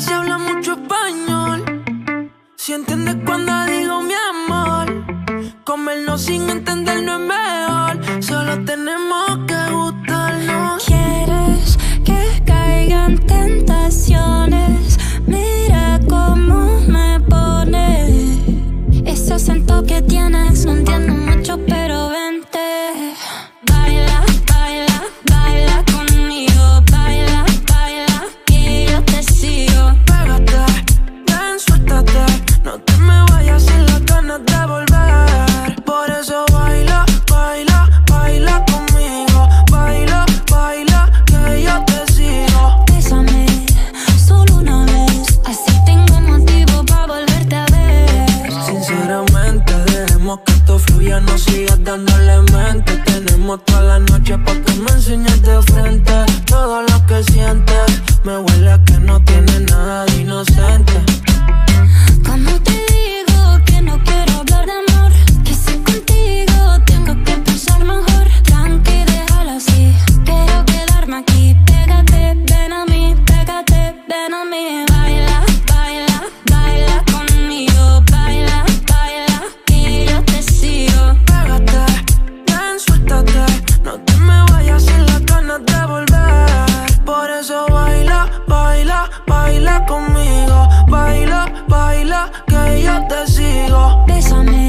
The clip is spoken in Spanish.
si habla mucho español. Si entiendes cuando digo mi amor. Comernos sin entender no es mejor. Solo tenemos que gustarnos. ¿Quieres que caigan tentaciones? Mira cómo me pone. Ese acento que tienes, no entiendo mucho, pero vente. Baila, baila, baila conmigo. Baila, baila, y yo te sigo. Pégate, ven, suéltate. No te me vayas sin las ganas de volver. Por eso baila, baila, baila conmigo. Baila, baila, que yo te sigo. Bésame, solo una vez. Así tengo motivo para volverte a ver. Sinceramente, dejemos que esto fluya. No sigas dándole mente. Tenemos toda la noche pa' que me enseñes de frente. Todo lo que sientes me huele a que no tiene nada de inocente. ¿Cómo te digo que no quiero hablar de amor? Que si contigo tengo que pensar mejor. Tranqui, déjalo así. Quiero quedarme aquí. Pégate, ven a mí. Pégate, ven a mí. Baila, baila, baila conmigo. Baila, baila, y yo te sigo. Pégate, ven, suéltate. No te me vayas sin las ganas de volver. Por eso baila, baila, baila conmigo. Baila, baila, que yo te sigo. Bésame,